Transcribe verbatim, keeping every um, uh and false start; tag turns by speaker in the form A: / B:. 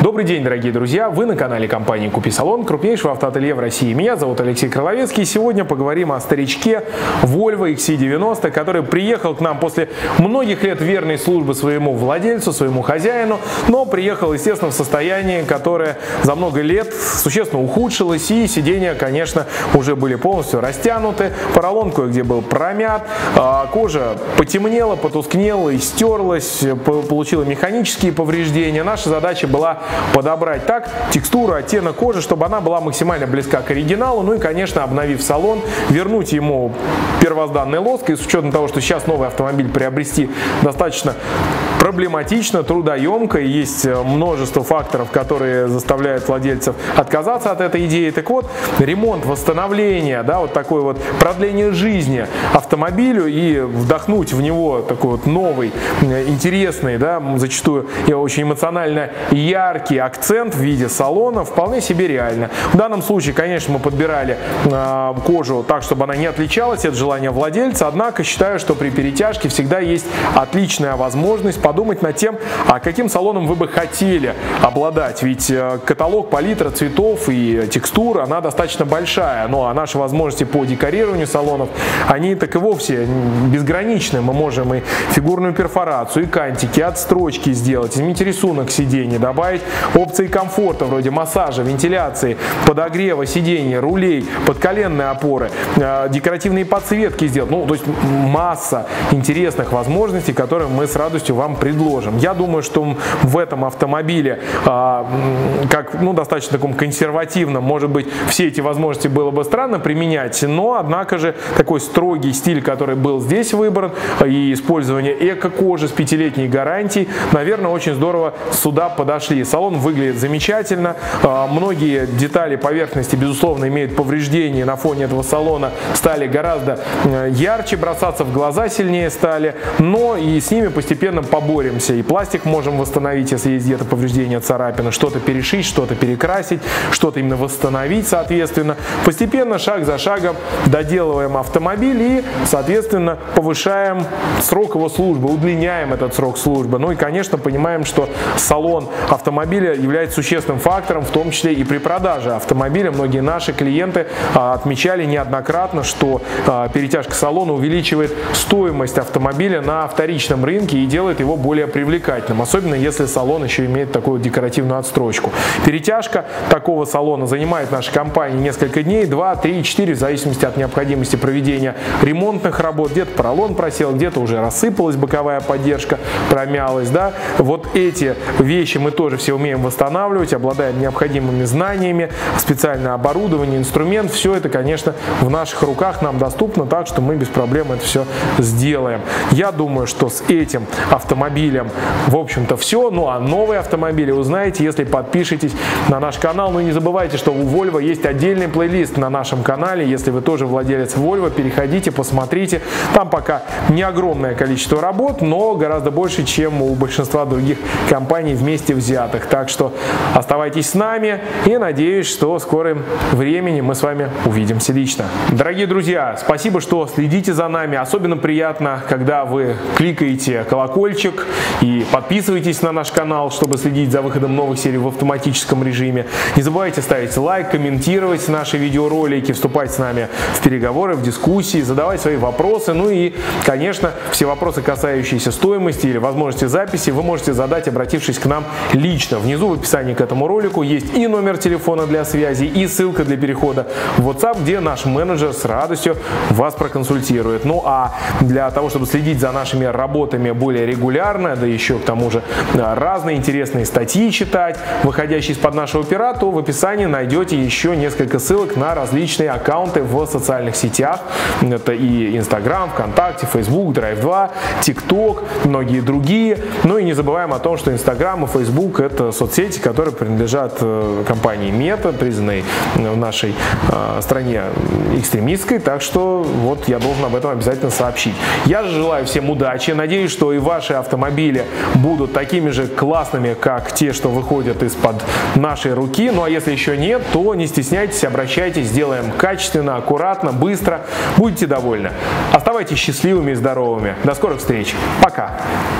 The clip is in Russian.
A: Добрый день, дорогие друзья! Вы на канале компании «Купи Салон», крупнейшего автоателье в России. Меня зовут Алексей Крыловецкий. Сегодня поговорим о старичке Volvo икс си девяносто, который приехал к нам после многих лет верной службы своему владельцу, своему хозяину, но приехал, естественно, в состоянии, которое за много лет существенно ухудшилось, и сиденья, конечно, уже были полностью растянуты, поролон кое-где был промят, кожа потемнела, потускнела и стерлась, получила механические повреждения. Наша задача была подобрать так текстуру, оттенок кожи, чтобы она была максимально близка к оригиналу. Ну и, конечно, обновив салон, вернуть ему первозданный лоск. И с учетом того, что сейчас новый автомобиль приобрести достаточно проблематично, трудоемко, и есть множество факторов, которые заставляют владельцев отказаться от этой идеи. Так вот, ремонт, восстановление, да, вот такое вот продление жизни автомобилю и вдохнуть в него такой вот новый, интересный, да, зачастую и очень эмоционально яркий акцент в виде салона вполне себе реально. В данном случае, конечно, мы подбирали э, кожу так, чтобы она не отличалась от желания владельца, однако считаю, что при перетяжке всегда есть отличная возможность подумать над тем, а каким салоном вы бы хотели обладать. Ведь э, каталог палитра цветов и текстур, она достаточно большая, ну а наши возможности по декорированию салонов, они так и вовсе безграничны. Мы можем и фигурную перфорацию, и кантики, отстрочки сделать, изменить рисунок сиденья, добавить опции комфорта вроде массажа, вентиляции, подогрева сидений, рулей, подколенные опоры, э, декоративные подсветки сделать. Ну, то есть масса интересных возможностей, которые мы с радостью вам предложим. Я думаю, что в этом автомобиле, э, как ну, достаточно таком консервативном, может быть, все эти возможности было бы странно применять, но, однако же, такой строгий стиль, который был здесь выбран, и использование эко-кожи с пятилетней гарантией, наверное, очень здорово сюда подошли. Салон выглядит замечательно, многие детали поверхности, безусловно, имеют повреждения на фоне этого салона, стали гораздо ярче, бросаться в глаза сильнее стали, но и с ними постепенно поборемся. И пластик можем восстановить, если есть где-то повреждения, царапины, что-то перешить, что-то перекрасить, что-то именно восстановить, соответственно. Постепенно, шаг за шагом доделываем автомобиль и, соответственно, повышаем срок его службы, удлиняем этот срок службы. Ну и, конечно, понимаем, что салон автомобиля является существенным фактором, в том числе и при продаже автомобиля. Многие наши клиенты а, отмечали неоднократно, что а, перетяжка салона увеличивает стоимость автомобиля на вторичном рынке и делает его более привлекательным, особенно если салон еще имеет такую декоративную отстрочку. Перетяжка такого салона занимает нашей компании несколько дней, два, три, четыре, в зависимости от необходимости проведения ремонтных работ. Где-то поролон просел, где-то уже рассыпалась боковая поддержка, промялась, да. Вот эти вещи мы тоже все умеем восстанавливать, обладаем необходимыми знаниями, специальное оборудование, инструмент. Все это, конечно, в наших руках нам доступно, так что мы без проблем это все сделаем. Я думаю, что с этим автомобилем, в общем-то, все. Ну а новые автомобили узнаете, если подпишетесь на наш канал. Ну и не забывайте, что у Volvo есть отдельный плейлист на нашем канале. Если вы тоже владелец Volvo, переходите, посмотрите. Там пока не огромное количество работ, но гораздо больше, чем у большинства других компаний вместе взятых. Так что оставайтесь с нами и надеюсь, что в скором времени мы с вами увидимся лично. Дорогие друзья, спасибо, что следите за нами. Особенно приятно, когда вы кликаете колокольчик и подписываетесь на наш канал, чтобы следить за выходом новых серий в автоматическом режиме. Не забывайте ставить лайк, комментировать наши видеоролики, вступать с нами в переговоры, в дискуссии, задавать свои вопросы. Ну и, конечно, все вопросы, касающиеся стоимости или возможности записи, вы можете задать, обратившись к нам лично. Внизу в описании к этому ролику есть и номер телефона для связи, и ссылка для перехода в WhatsApp, где наш менеджер с радостью вас проконсультирует. Ну а для того, чтобы следить за нашими работами более регулярно, да еще к тому же разные интересные статьи читать, выходящие из-под нашего пера, то в описании найдете еще несколько ссылок на различные аккаунты в социальных сетях. Это и Instagram, ВКонтакте, Facebook, драйв два, TikTok, многие другие. Ну и не забываем о том, что Instagram и Facebook — это соцсети, которые принадлежат компании Meta, признанной в нашей стране экстремистской. Так что вот я должен об этом обязательно сообщить. Я же желаю всем удачи. Надеюсь, что и ваши автомобили будут такими же классными, как те, что выходят из-под нашей руки. Ну а если еще нет, то не стесняйтесь, обращайтесь, сделаем качественно, аккуратно, быстро. Будете довольны. Оставайтесь счастливыми и здоровыми. До скорых встреч. Пока.